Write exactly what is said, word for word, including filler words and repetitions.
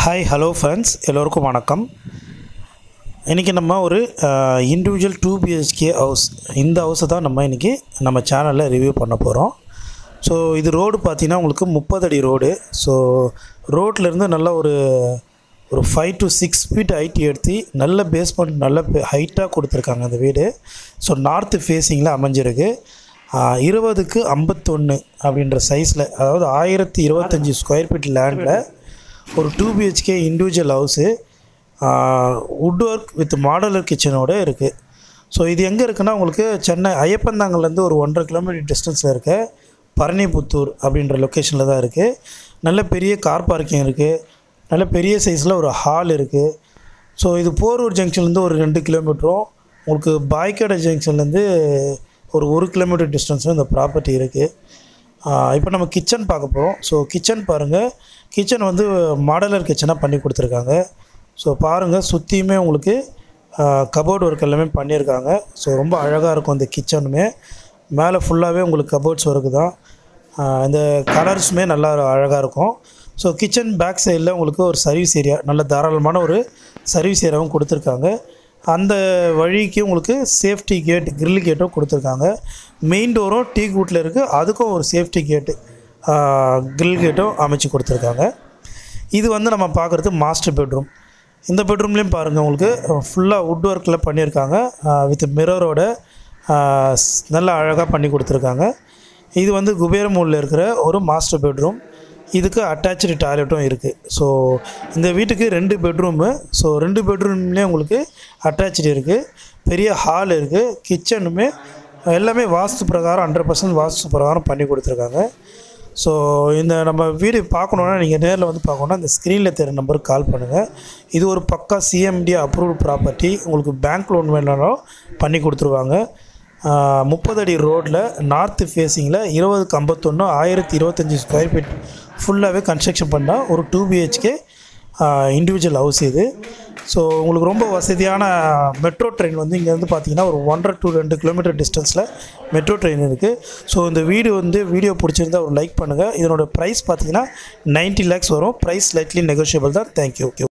Hi, hello friends. எல்லோருக்கும் வணக்கம். இன்னைக்கு நம்ம ஒரு individual two B H K house இந்த ஹவுஸை தான் நம்ம இன்னைக்கு நம்ம சேனல்ல ரிவ்யூ பண்ண போறோம். ஸோ இது ரோடு பார்த்தீங்கன்னா உங்களுக்கு முப்பது அடி ரோடு. ஸோ ரோட்ல இருந்து நல்ல ஒரு ஒரு five to six feet height எடுத்து நல்ல பேஸ்மெண்ட் நல்ல ஹைட்டாக கொடுத்துருக்காங்க அந்த வீடு. ஸோ நார்த் ஃபேஸிங்கில் அமைஞ்சிருக்கு. இருபதுக்கு ஐம்பத்தொன்று அப்படின்ற சைஸில், அதாவது ஆயிரத்தி இருபத்தஞ்சி ஸ்கொயர் ஃபீட் லேண்டில் ஒரு two B H K individual house wood work with modular கிச்சனோடு இருக்குது. ஸோ இது எங்கே இருக்குன்னா உங்களுக்கு சென்னை ஐயப்பந்தாங்கல்லேருந்து ஒரு ஒன்றரை கிலோமீட்டர் டிஸ்டன்ஸில் இருக்க பரணிபுத்தூர் அப்படின்ற லொக்கேஷனில் தான் இருக்குது. நல்ல பெரிய கார் பார்க்கிங் இருக்குது, நல்ல பெரிய சைஸில் ஒரு ஹால் இருக்குது. ஸோ இது போரூர் ஜங்ஷன்லேருந்து ஒரு ரெண்டு கிலோமீட்டரும், உங்களுக்கு பாய்க்கடை ஜங்ஷன்லேருந்து ஒரு ஒரு கிலோமீட்டர் டிஸ்டன்ஸும் இந்த ப்ராப்பர்ட்டி இருக்குது. இப்போ நம்ம கிச்சன் பார்க்க போகிறோம். ஸோ கிச்சன் பாருங்கள், கிச்சன் வந்து மாடலர் கிச்சனாக பண்ணி கொடுத்துருக்காங்க. ஸோ பாருங்கள், சுற்றியுமே உங்களுக்கு கபோர்டு ஒர்க் எல்லாமே பண்ணியிருக்காங்க. ஸோ ரொம்ப அழகாக இருக்கும் அந்த கிச்சனுமே. மேலே ஃபுல்லாகவே உங்களுக்கு கபோர்ட்ஸ் ஒர்க்கு தான். இந்த கலர்ஸுமே நல்லா அழகாக இருக்கும். ஸோ கிச்சன் பேக் சைடில் உங்களுக்கு ஒரு சர்வீஸ் ஏரியா, நல்ல தாராளமான ஒரு சர்வீஸ் ஏரியாவும் கொடுத்துருக்காங்க. அந்த வழிக்கு உங்களுக்கு சேஃப்டி கேட், கிரில் கேட்டும் கொடுத்துருக்காங்க. மெயின் டோரும் டீ கூட்டில் இருக்குது, அதுக்கும் ஒரு சேஃப்டி கேட்டு கிரில் கேட்டும் அமைச்சு கொடுத்துருக்காங்க. இது வந்து நம்ம பார்க்குறது மாஸ்டர் பெட்ரூம். இந்த பெட்ரூம்லேயும் பாருங்கள், உங்களுக்கு ஃபுல்லாக வுட் ஒர்க்கில் பண்ணியிருக்காங்க. வித் மிரரோட நல்லா அழகாக பண்ணி கொடுத்துருக்காங்க. இது வந்து குபேரமூலில் இருக்கிற ஒரு மாஸ்டர் பெட்ரூம். இதுக்கு அட்டாச்சு டாய்லெட்டும் இருக்குது. ஸோ இந்த வீட்டுக்கு ரெண்டு பெட்ரூமு. ஸோ ரெண்டு பெட்ரூம்லேயே உங்களுக்கு அட்டாச்சு இருக்குது. பெரிய ஹால் இருக்குது. கிச்சனுமே எல்லாமே வாஸ்து பிரகாரம் ஹண்ட்ரட் பர்சன்ட் வாஸ்து பிரகாரம் பண்ணி கொடுத்துருக்காங்க. ஸோ இந்த நம்ம வீடு பார்க்கணுன்னா நீங்கள் நேரில் வந்து பார்க்கணுன்னா இந்த ஸ்க்ரீனில் தெரிய நம்பருக்கு கால் பண்ணுங்கள். இது ஒரு பக்கா C M D A approved property. உங்களுக்கு பேங்க் லோன் வேணாலும் பண்ணி கொடுத்துருவாங்க. முப்பது அடி ரோட்டில் நார்த்து ஃபேஸிங்கில் இருபதுக்கு ஐம்பத்தொன்று ஆயிரத்தி இருபத்தஞ்சி ஸ்கொயர் ஃபீட் ஃபுல்லாகவே கன்ஸ்ட்ரக்ஷன் பண்ணால் ஒரு two B H K individual house இது. ஸோ உங்களுக்கு ரொம்ப வசதியான மெட்ரோ ட்ரெயின் வந்து இங்கேருந்து பார்த்தீங்கன்னா ஒரு ஒன்றரை டு ரெண்டு கிலோமீட்டர் டிஸ்டன்ஸில் மெட்ரோ ட்ரெயின் இருக்குது. ஸோ இந்த வீடு வந்து வீடியோ பிடிச்சிருந்தா ஒரு லைக் பண்ணுங்கள். இதனோட ப்ரைஸ் பார்த்தீங்கன்னா நைன்ட்டி லேக்ஸ் வரும். ப்ரைஸ் ஸ்லைட்லி நெகோஷியபிள் தான். தேங்க்யூ.